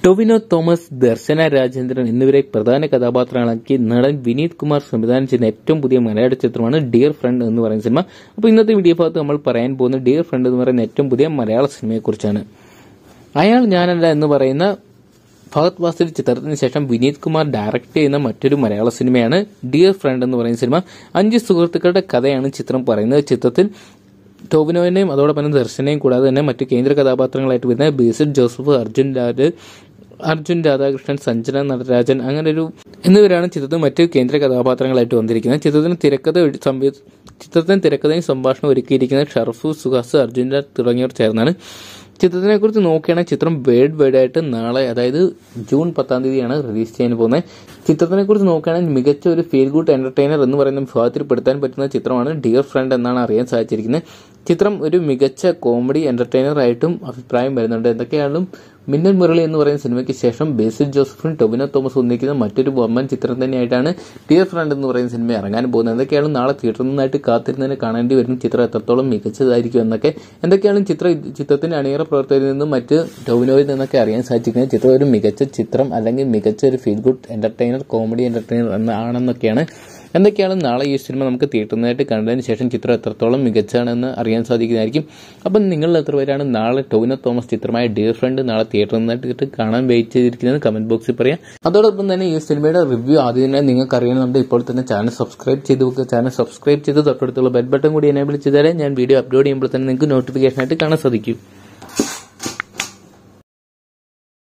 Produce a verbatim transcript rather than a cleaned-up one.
ടൊവിനോ തോമസ്, ദർശന രാജേന്ദ്രൻ എന്നിവരെ പ്രധാന കഥാപാത്രങ്ങളാക്കി നടൻ വിനീത് കുമാർ സംവിധാനം ചെയ്യുന്ന ഏറ്റവും പുതിയ മലയാള ചിത്രമാണ് ഡിയർ ഫ്രണ്ട് എന്ന് പറയുന്ന സിനിമ. അപ്പോൾ ഇന്നത്തെ വീഡിയോ ഭാഗത്ത് നമ്മൾ പറയാൻ പോകുന്നത് ഡിയർ ഫ്രണ്ട് എന്ന് പറയുന്ന ഏറ്റവും പുതിയ മലയാള സിനിമയെക്കുറിച്ചാണ്. അയാൾ ഞാനല്ല എന്ന് പറയുന്ന ഫഹദ് ഫാസിൽ ചിത്രത്തിന് ശേഷം വിനീത് കുമാർ ഡയറക്ട് ചെയ്യുന്ന മറ്റൊരു മലയാള സിനിമയാണ് ഡിയർ ഫ്രണ്ട് എന്ന് പറയുന്ന സിനിമ. അഞ്ച് സുഹൃത്തുക്കളുടെ കഥയാണ് ചിത്രം പറയുന്നത്. ചിത്രത്തിൽ ടോവിനോവിനെയും അതോടൊപ്പം തന്നെ ദർശനയും കൂടാതെ തന്നെ മറ്റു കേന്ദ്ര കഥാപാത്രങ്ങളായിട്ട് വരുന്ന ബേസിൽ ജോസഫ്, അർജുൻ രാജ് അർജുൻ രാധാകൃഷ്ണൻ, സഞ്ജന നടരാജൻ അങ്ങനെ ഒരു എന്നിവരാണ് ചിത്രത്തിൽ മറ്റ് കേന്ദ്ര കഥാപാത്രങ്ങളായിട്ട് വന്നിരിക്കുന്നത്. ചിത്രത്തിന് തിരക്കഥ ചിത്രത്തിന് തിരക്കഥയും സംഭാഷണം ഒരുക്കിയിരിക്കുന്നത് ഷർഫു, സുഹാസ്, അർജുൻ രാജ് തുടങ്ങിയവർ ചേർന്നാണ്. ചിത്രത്തിനെ കുറിച്ച് നോക്കുകയാണെങ്കിൽ ചിത്രം വേൾഡ് വൈഡ് ആയിട്ട് നാളെ അതായത് ജൂൺ പത്താം തീയതിയാണ് റിലീസ് ചെയ്യാൻ പോകുന്നത്. ചിത്രത്തിനെ കുറിച്ച് നോക്കുകയാണെങ്കിൽ മികച്ച ഒരു ഫീൽ ഗുഡ് എന്റർടൈനർ എന്ന് പറയുന്ന വിഭാഗത്തിൽപ്പെടുത്താൻ പറ്റുന്ന ചിത്രമാണ് ഡിയർ ഫ്രണ്ട് എന്നാണ് അറിയാൻ സാധിച്ചിരിക്കുന്നത്. ചിത്രം ഒരു മികച്ച കോമഡി എന്റർടൈനർ ആയിട്ടും അഭിപ്രായം വരുന്നുണ്ട്. എന്തൊക്കെയാണെങ്കിലും മിന്നൽ മുരളി എന്ന് പറയുന്ന സിനിമയ്ക്ക് ശേഷം ബേസിൽ ജോസഫും ടൊവിനോ തോമസ് ഒന്നിക്കുന്ന മറ്റൊരു വമ്പൻ ചിത്രം തന്നെയായിട്ടാണ് ഡിയർ ഫ്രണ്ട് എന്ന് പറയുന്ന സിനിമ ഇറങ്ങാൻ പോകുന്നത്. എന്തൊക്കെയാണ് നാളെ തിയേറ്ററിൽ നിന്നായിട്ട് കാത്തിരുന്നതിന് കാണേണ്ടി വരുന്ന ചിത്രം എത്രത്തോളം മികച്ചതായിരിക്കും എന്നൊക്കെ എന്തൊക്കെയാണ് ചിത്ര ചിത്രത്തിന്റെ അണിയറ പ്രവർത്തകരിൽ നിന്നും മറ്റ് ടൊവിനോയിൽ നിന്നൊക്കെ അറിയാൻ സാധിക്കുന്നത്. ചിത്രം ഒരു മികച്ച ചിത്രം അല്ലെങ്കിൽ മികച്ച ഒരു feel good entertainer, comedy entertainer എന്നാണെന്നൊക്കെയാണ്. എന്തൊക്കെയാണ് നാളെ ഈ സിനിമ നമുക്ക് തിയേറ്ററിനായിട്ട് കണ്ടതിന് ശേഷം ചിത്രം എത്രത്തോളം മികച്ചാണെന്ന് അറിയാൻ സാധിക്കുന്നതായിരിക്കും. അപ്പം നിങ്ങൾ എത്ര പേരാണ് നാളെ ടൊവിനോ തോമസ് ചിത്രമായ ഡിയർ ഫ്രണ്ട് നാളെ തിയേറ്ററിൽ നിന്നായിട്ട് കാണാൻ വെയിറ്റ് ചെയ്തിരിക്കുന്നത് കമന്റ് ബോക്സിൽ പറയാം. അതോടൊപ്പം തന്നെ ഈ സിനിമയുടെ റിവ്യൂ ആദ്യം തന്നെ നിങ്ങൾക്ക് അറിയണമെന്നുണ്ട് ഇപ്പോൾ തന്നെ ചാനൽ സബ്സ്ക്രൈബ് ചെയ്ത് വെക്കുക. ചാനൽ സബ്സ്ക്രൈബ് ചെയ്ത് തൊട്ടടുത്തുള്ള ബെൽ ബട്ടൺ കൂടി എനേബിൾ ചെയ്താലേ ഞാൻ വീഡിയോ അപ്ലോഡ് ചെയ്യുമ്പോൾ തന്നെ നിങ്ങൾക്ക് നോട്ടിഫിക്കേഷൻ ആയിട്ട് കാണാൻ സാധിക്കും.